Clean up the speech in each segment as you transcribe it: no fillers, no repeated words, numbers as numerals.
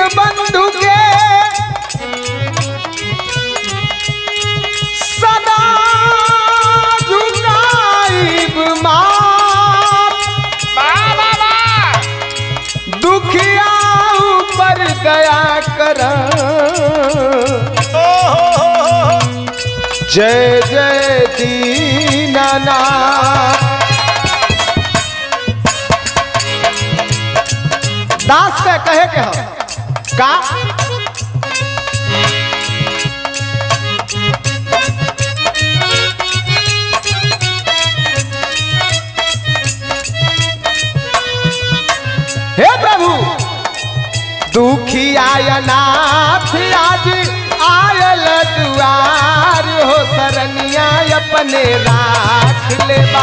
बंधु के सदा झुकाइब माथ। दुखिया ऊपर दया कर। जय जय दीनानाथ। दास के कहे के हो का हे प्रभु दुखिया नाथ आज आयल दुआर हो सरनिया अपने राख ले बा।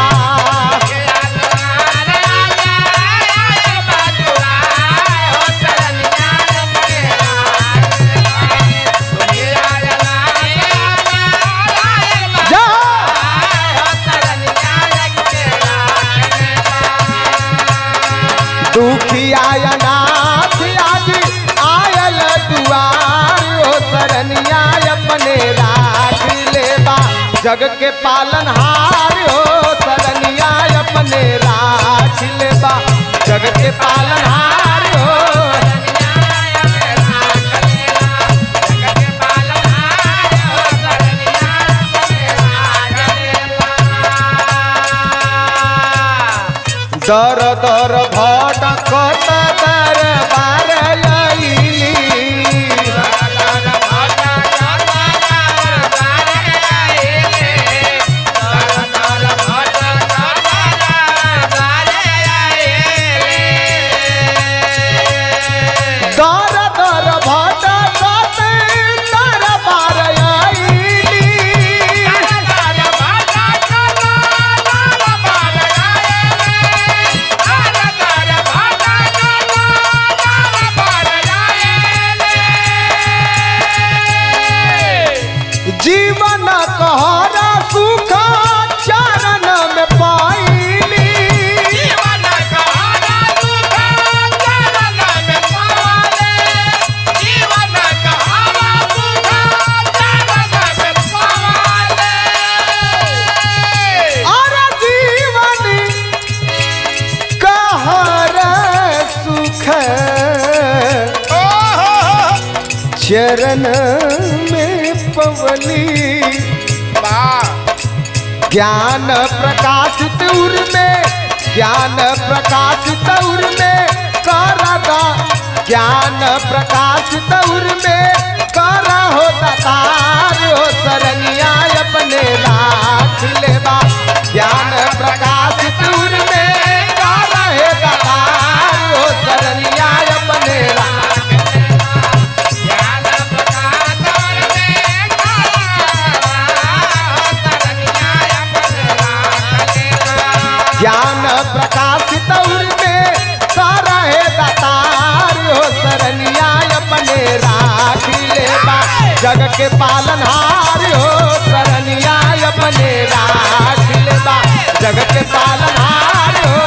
दुखिया नाथ आज आयल दुआर हो सरनिया अपने राख लेबा। जग के पालनहार हो सरनिया अपने राख लेबा। जग के पालनहार हो दर दर भटकत दरबार आइली। दर दर भटकत दरबार आइली। जीवन कहरा सुख चरण में पाइली। जीवन कहरा सुख चरण में पाले। जीवन कहरा सुख चरण में पाले। अरे जीवन कहरा सुख चरण में पवली। ज्ञान प्रकाशित उर में ज्ञान प्रकाशित उर में करदा। ज्ञान प्रकाशित उर में करा हो दातार हो सरनिया अपने राख लेबा। ज्ञान प्रकाशित उर में करा है दातार हो सरनिया अपने राख। ज्ञान प्रकाशित उर में सारा है दातार हो सरनिया अपने राख लेबा। जग के पालनहार हो सरनिया अपने राख लेबा। जग के पालनहार हो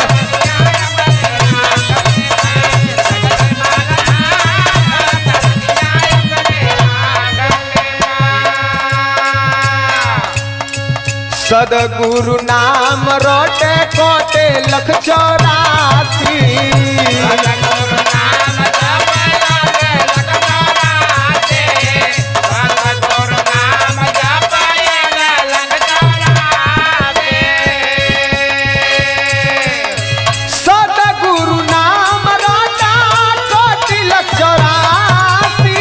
सदगुरु नाम रोटे कोटे लख 84। सदगुरु नाम जपे लागे लख 84। सदगुरु नाम जपे लख 84। सदगुरु नाम रोटा कोटि लख 84।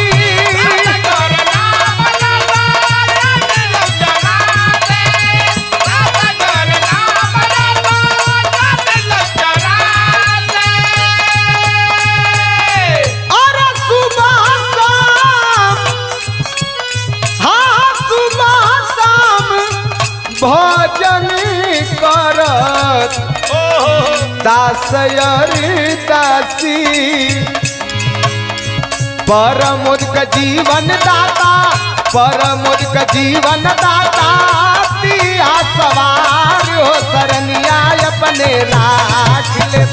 भजन करत दासयरी दासी। परमोदक जीवन दाता परमोदक जीवन दाता। दिया सवार हो सरनिया अपने राख ले।